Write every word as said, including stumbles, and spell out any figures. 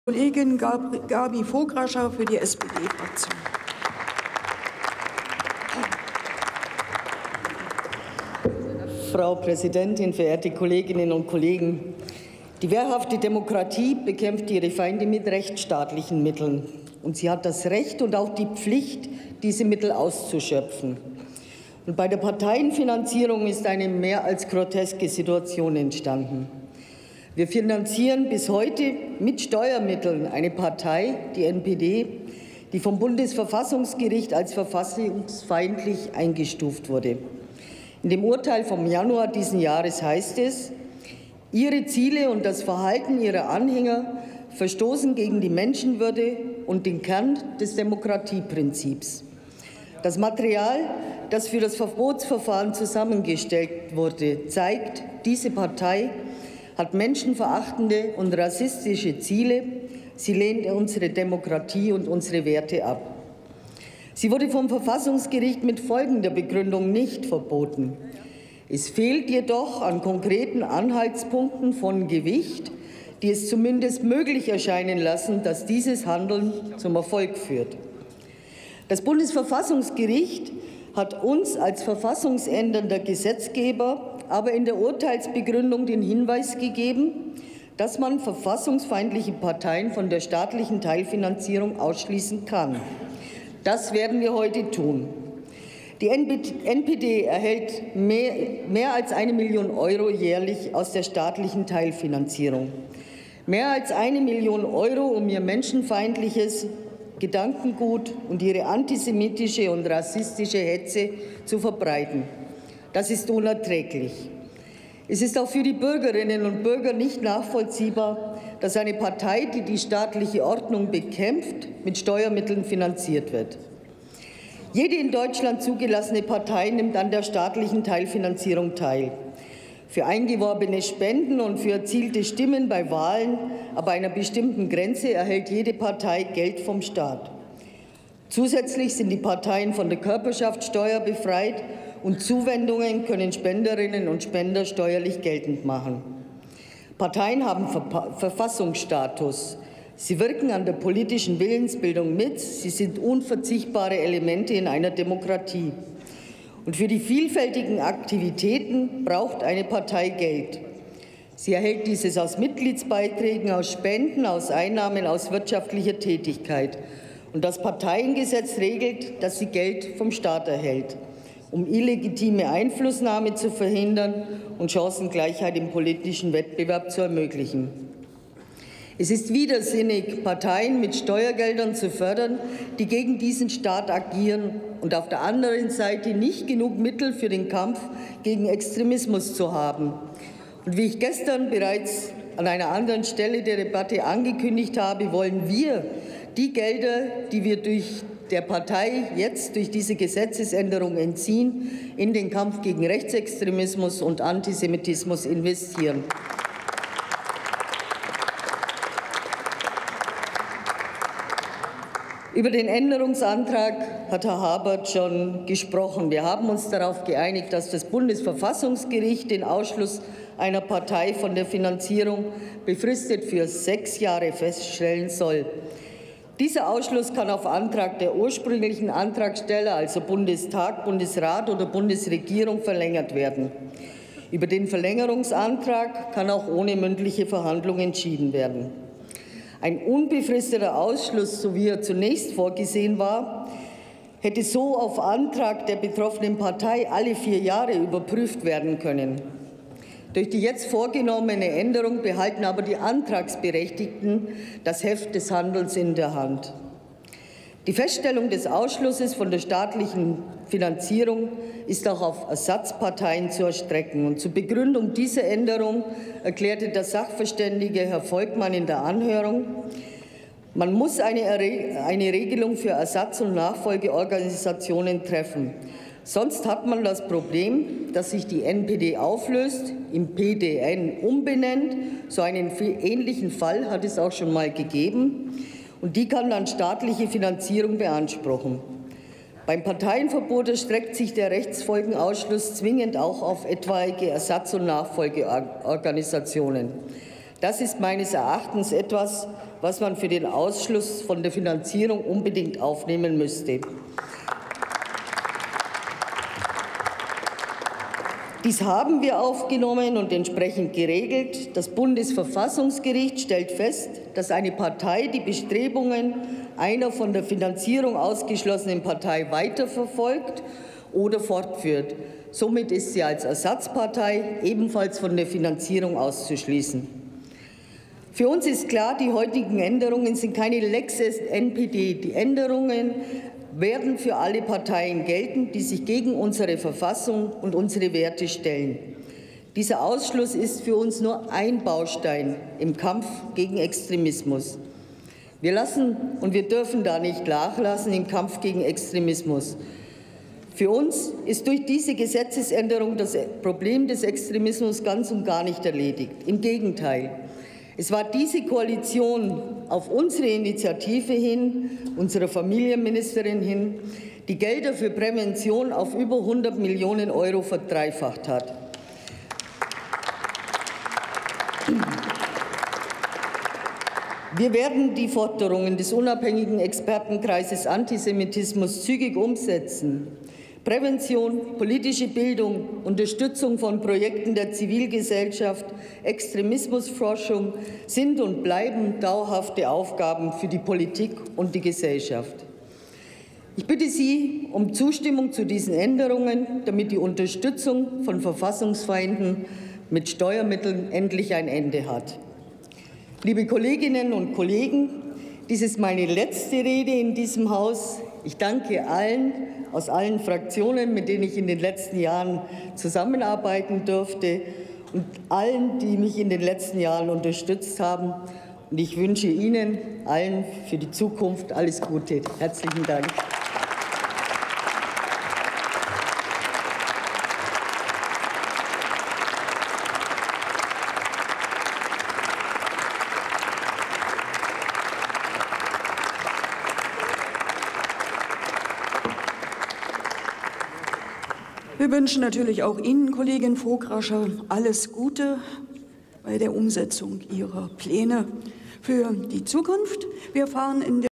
Kollegin Gabi Vograscha für die S P D-Fraktion. Frau Präsidentin, verehrte Kolleginnen und Kollegen! Die wehrhafte Demokratie bekämpft ihre Feinde mit rechtsstaatlichen Mitteln. Und sie hat das Recht und auch die Pflicht, diese Mittel auszuschöpfen. Und bei der Parteienfinanzierung ist eine mehr als groteske Situation entstanden. Wir finanzieren bis heute mit Steuermitteln eine Partei, die N P D, die vom Bundesverfassungsgericht als verfassungsfeindlich eingestuft wurde. In dem Urteil vom Januar diesen Jahres heißt es, ihre Ziele und das Verhalten ihrer Anhänger verstoßen gegen die Menschenwürde und den Kern des Demokratieprinzips. Das Material, das für das Verbotsverfahren zusammengestellt wurde, zeigt, diese Partei hat menschenverachtende und rassistische Ziele. Sie lehnt unsere Demokratie und unsere Werte ab. Sie wurde vom Verfassungsgericht mit folgender Begründung nicht verboten. Es fehlt jedoch an konkreten Anhaltspunkten von Gewicht, die es zumindest möglich erscheinen lassen, dass dieses Handeln zum Erfolg führt. Das Bundesverfassungsgericht hat uns als verfassungsändernder Gesetzgeber aber in der Urteilsbegründung den Hinweis gegeben, dass man verfassungsfeindliche Parteien von der staatlichen Teilfinanzierung ausschließen kann. Das werden wir heute tun. Die N P D erhält mehr, mehr als eine Million Euro jährlich aus der staatlichen Teilfinanzierung. Mehr als eine Million Euro, um ihr menschenfeindliches Gedankengut und ihre antisemitische und rassistische Hetze zu verbreiten. Das ist unerträglich. Es ist auch für die Bürgerinnen und Bürger nicht nachvollziehbar, dass eine Partei, die die staatliche Ordnung bekämpft, mit Steuermitteln finanziert wird. Jede in Deutschland zugelassene Partei nimmt an der staatlichen Teilfinanzierung teil. Für eingeworbene Spenden und für erzielte Stimmen bei Wahlen ab einer bestimmten Grenze erhält jede Partei Geld vom Staat. Zusätzlich sind die Parteien von der Körperschaftssteuer befreit und Zuwendungen können Spenderinnen und Spender steuerlich geltend machen. Parteien haben Ver- Verfassungsstatus. Sie wirken an der politischen Willensbildung mit. Sie sind unverzichtbare Elemente in einer Demokratie. Und für die vielfältigen Aktivitäten braucht eine Partei Geld. Sie erhält dieses aus Mitgliedsbeiträgen, aus Spenden, aus Einnahmen, aus wirtschaftlicher Tätigkeit. Und das Parteiengesetz regelt, dass sie Geld vom Staat erhält, um illegitime Einflussnahme zu verhindern und Chancengleichheit im politischen Wettbewerb zu ermöglichen. Es ist widersinnig, Parteien mit Steuergeldern zu fördern, die gegen diesen Staat agieren und auf der anderen Seite nicht genug Mittel für den Kampf gegen Extremismus zu haben. Und wie ich gestern bereits an einer anderen Stelle der Debatte angekündigt habe, wollen wir die Gelder, die wir durch der Partei jetzt durch diese Gesetzesänderung entziehen, in den Kampf gegen Rechtsextremismus und Antisemitismus investieren. Über den Änderungsantrag hat Herr Habert schon gesprochen. Wir haben uns darauf geeinigt, dass das Bundesverfassungsgericht den Ausschluss einer Partei von der Finanzierung befristet für sechs Jahre feststellen soll. Dieser Ausschluss kann auf Antrag der ursprünglichen Antragsteller, also Bundestag, Bundesrat oder Bundesregierung, verlängert werden. Über den Verlängerungsantrag kann auch ohne mündliche Verhandlung entschieden werden. Ein unbefristeter Ausschluss, so wie er zunächst vorgesehen war, hätte so auf Antrag der betroffenen Partei alle vier Jahre überprüft werden können. Durch die jetzt vorgenommene Änderung behalten aber die Antragsberechtigten das Heft des Handelns in der Hand. Die Feststellung des Ausschlusses von der staatlichen Finanzierung ist auch auf Ersatzparteien zu erstrecken. Und zur Begründung dieser Änderung erklärte der Sachverständige Herr Volkmann in der Anhörung, man muss eine, eine Regelung für Ersatz- und Nachfolgeorganisationen treffen. Sonst hat man das Problem, dass sich die N P D auflöst, im P D N umbenennt. So einen ähnlichen Fall hat es auch schon mal gegeben. Und die kann dann staatliche Finanzierung beanspruchen. Beim Parteienverbot erstreckt sich der Rechtsfolgenausschluss zwingend auch auf etwaige Ersatz- und Nachfolgeorganisationen. Das ist meines Erachtens etwas, was man für den Ausschluss von der Finanzierung unbedingt aufnehmen müsste. Dies haben wir aufgenommen und entsprechend geregelt. Das Bundesverfassungsgericht stellt fest, dass eine Partei die Bestrebungen einer von der Finanzierung ausgeschlossenen Partei weiterverfolgt oder fortführt. Somit ist sie als Ersatzpartei ebenfalls von der Finanzierung auszuschließen. Für uns ist klar, die heutigen Änderungen sind keine Lex N P D. Die Änderungen werden für alle Parteien gelten, die sich gegen unsere Verfassung und unsere Werte stellen. Dieser Ausschluss ist für uns nur ein Baustein im Kampf gegen Extremismus. Wir lassen und wir dürfen da nicht nachlassen im Kampf gegen Extremismus. Für uns ist durch diese Gesetzesänderung das Problem des Extremismus ganz und gar nicht erledigt. Im Gegenteil. Es war diese Koalition auf unsere Initiative hin, unserer Familienministerin hin, die Gelder für Prävention auf über hundert Millionen Euro verdreifacht hat. Wir werden die Forderungen des unabhängigen Expertenkreises Antisemitismus zügig umsetzen. Prävention, politische Bildung, Unterstützung von Projekten der Zivilgesellschaft, Extremismusforschung sind und bleiben dauerhafte Aufgaben für die Politik und die Gesellschaft. Ich bitte Sie um Zustimmung zu diesen Änderungen, damit die Unterstützung von Verfassungsfeinden mit Steuermitteln endlich ein Ende hat. Liebe Kolleginnen und Kollegen, dies ist meine letzte Rede in diesem Haus. Ich danke allen aus allen Fraktionen, mit denen ich in den letzten Jahren zusammenarbeiten durfte, und allen, die mich in den letzten Jahren unterstützt haben. Und ich wünsche Ihnen allen für die Zukunft alles Gute. Herzlichen Dank. Wir wünschen natürlich auch Ihnen, Kollegin Vograscher, alles Gute bei der Umsetzung Ihrer Pläne für die Zukunft. Wir fahren in der